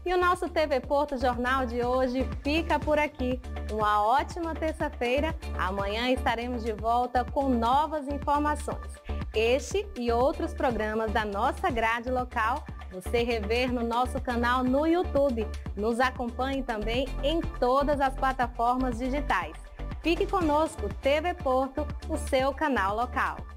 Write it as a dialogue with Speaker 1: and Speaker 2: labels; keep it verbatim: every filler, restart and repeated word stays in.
Speaker 1: E o nosso T V Porto Jornal de hoje fica por aqui. Uma ótima terça-feira. Amanhã estaremos de volta com novas informações. Este e outros programas da nossa grade local você rever no nosso canal no YouTube. Nos acompanhe também em todas as plataformas digitais. Fique conosco, T V Porto, o seu canal local.